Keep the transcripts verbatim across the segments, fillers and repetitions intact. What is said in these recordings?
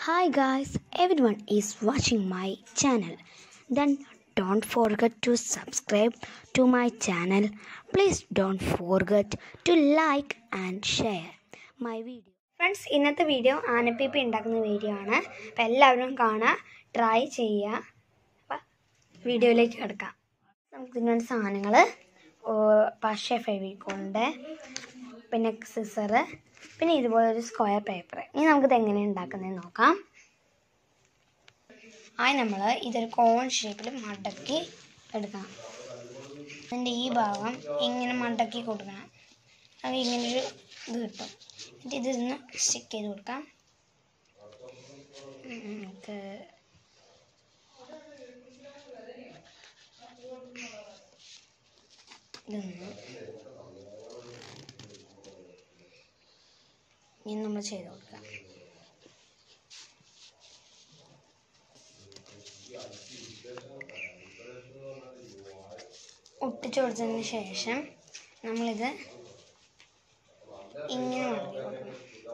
Hi guys, everyone is watching my channel. Then don't forget to subscribe to my channel. Please don't forget to like and share my video. Friends, ഇന്നത്തെ video ആനപ്പീപ്പി ഉണ്ടാക്കുന്ന video ആണ്. അപ്പം എല്ലാവരും കാണുക, try ചെയ്യുക. അപ്പം വീഡിയോയിലേക്ക് കിടക്കാം. നമുക്ക് ഇതിനുവേണ്ട സാധനങ്ങൾ പശ, ഫെവിക്കോളിൻ്റെ, പിന്നെ സിസറ്, പിന്നെ ഇതുപോലെ ഒരു സ്ക്വയർ പേപ്പർ. ഇനി നമുക്കിത് എങ്ങനെയാണ് ഉണ്ടാക്കുന്നതെന്ന് നോക്കാം. ആദ്യം നമ്മൾ ഇതൊരു കോൺ ഷേപ്പിൽ മടക്കി എടുക്കണം. അതിൻ്റെ ഈ ഭാഗം ഇങ്ങനെ മടക്കി കൊടുക്കണം. അത് ഇങ്ങനൊരു ഇത് കിട്ടും. എന്നിട്ട് ഇതിന്ന് സ്റ്റിക്ക് ചെയ്ത് കൊടുക്കാം. നമുക്ക് ഇതൊന്ന് ഇനി നമ്മൾ ചെയ്ത് കൊടുക്കാം. ഒട്ടിച്ചു കൊടുത്തതിന് ശേഷം നമ്മളിത് ഇങ്ങനെ മടക്കി കൊടുക്കണം.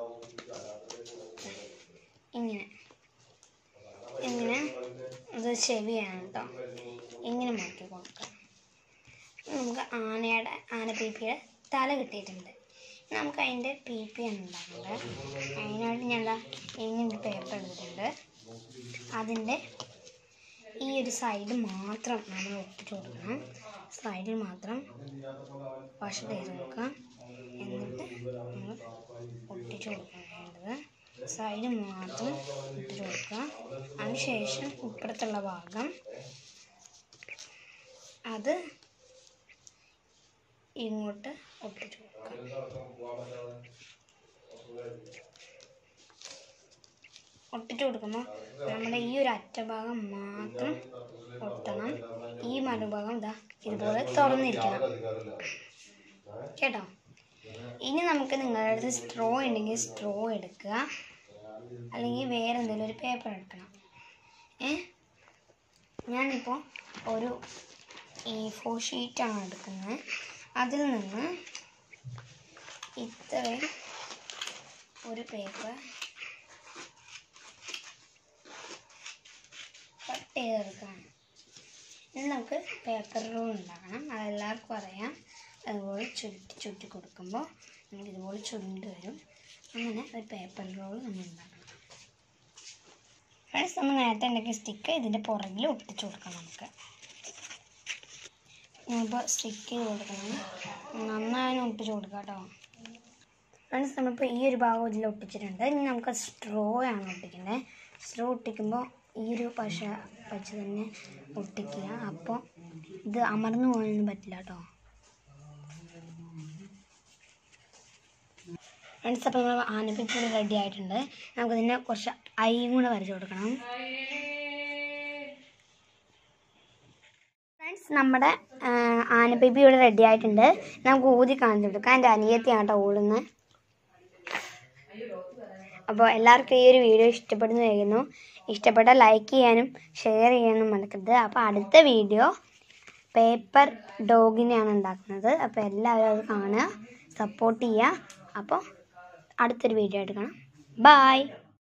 ഇങ്ങനെ ഇങ്ങനെ ഇത് ചെവിയാണ് കേട്ടോ. ഇങ്ങനെ മടക്കി കൊടുക്കാം. നമുക്ക് ആനയുടെ ആനപ്പീപ്പിയുടെ തല കിട്ടിയിട്ടുണ്ട്. നമുക്ക് അതിൻ്റെ പീപ്പിയാണ് ഉണ്ടാക്കുന്നത്. അതിനായിട്ട് ഞാൻ ഇങ്ങനെ പേപ്പർ എടുത്തിട്ടുണ്ട്. അതിൻ്റെ ഈ ഒരു സൈഡ് മാത്രം നമ്മൾ ഒട്ടിച്ചു കൊടുക്കണം. സൈഡിൽ മാത്രം പശ തേച്ച് കൊടുക്കാം. എന്നിട്ട് നമ്മൾ ഒട്ടിച്ചു കൊടുക്കാൻ വേണ്ടത് സൈഡിൽ മാത്രം ഒട്ടിച്ചു കൊടുക്കുക. അതിനുശേഷം ഇപ്പുറത്തുള്ള ഭാഗം അത് ഇങ്ങോട്ട് ഒട്ടിച്ചു കൊടുക്കാം. ഒട്ടിച്ചു കൊടുക്കുമ്പോൾ നമ്മുടെ ഈ ഒരു അറ്റഭാഗം മാത്രം ഒട്ടണം. ഈ മറുഭാഗം ഇതാ ഇതുപോലെ തുറന്നിരിക്കണം കേട്ടോ. ഇനി നമുക്ക് നിങ്ങളുടെ അടുത്ത് സ്ട്രോ ഉണ്ടെങ്കിൽ സ്ട്രോ എടുക്കുക, അല്ലെങ്കിൽ വേറെ എന്തെങ്കിലും ഒരു പേപ്പർ എടുക്കണം. ഏ ഞാനിപ്പോൾ ഒരു ഈ ഫോർ ഷീറ്റാണ് എടുക്കുന്നത്. അതിൽ നിന്ന് ഇത്രയും ഒരു പേപ്പർ കട്ട് ചെയ്തെടുക്കണം. ഇനി നമുക്ക് പേപ്പർ റോൾ ഉണ്ടാക്കണം. അതെല്ലാവർക്കും അറിയാം. അതുപോലെ ചുരുട്ടി ചുരുട്ടി കൊടുക്കുമ്പോൾ നമുക്ക് ഇതുപോലെ ചുരുണ്ട് വരും. അങ്ങനെ ഒരു പേപ്പർ റോൾ നമ്മൾ ഉണ്ടാക്കണം. ഫ്രണ്ട്സ്, നമ്മൾ നേരത്തെ ഉണ്ടാക്കിയ സ്റ്റിക്ക് ഇതിൻ്റെ പുറകിൽ ഒട്ടിച്ചു കൊടുക്കണം. നമുക്ക് നമ്മളിപ്പോൾ സ്റ്റിക്ക് ചെയ്ത് കൊടുക്കണം. നന്നായി ഒട്ടിച്ചു കൊടുക്കാം കേട്ടോ. ഫ്രണ്ട്സ്, നമ്മളിപ്പോൾ ഈ ഒരു ഭാഗം ഇതിൽ ഒട്ടിച്ചിട്ടുണ്ട്. ഇനി നമുക്ക് സ്ട്രോ ആണ് ഒട്ടിക്കുന്നത്. സ്ട്രോ ഒട്ടിക്കുമ്പോൾ ഈ ഒരു പശ പച്ച തന്നെ ഒട്ടിക്കുക. അപ്പോൾ ഇത് അമർന്നു പോകാനൊന്നും പറ്റില്ല കേട്ടോ. ഫ്രണ്ട്സ്, അപ്പോൾ നമ്മൾ ആനപ്പീപ്പി റെഡി ആയിട്ടുണ്ട്. നമുക്കിതിനെ കുറച്ച് ഐ കൂടെ വരച്ച് കൊടുക്കണം. ഫ്രണ്ട്സ്, നമ്മുടെ ആനപ്പീപ്പി ഇവിടെ റെഡി ആയിട്ടുണ്ട്. നമുക്ക് ഊതി കാണിച്ചു കൊടുക്കാം. എൻ്റെ അനിയത്തിയാണ് കേട്ടോ ഊടുന്നത്. അപ്പോൾ എല്ലാവർക്കും ഈ ഒരു വീഡിയോ ഇഷ്ടപ്പെടുന്നു കഴിയുന്നു. ഇഷ്ടപ്പെട്ടാൽ ലൈക്ക് ചെയ്യാനും ഷെയർ ചെയ്യാനും മറക്കരുത്. അപ്പോൾ അടുത്ത വീഡിയോ പേപ്പർ ഡോഗിനെയാണ് ഉണ്ടാക്കുന്നത്. അപ്പോൾ എല്ലാവരും അത് കാണുക, സപ്പോർട്ട് ചെയ്യുക. അപ്പോൾ അടുത്തൊരു വീഡിയോ ആയിട്ട് കാണാം. ബൈ.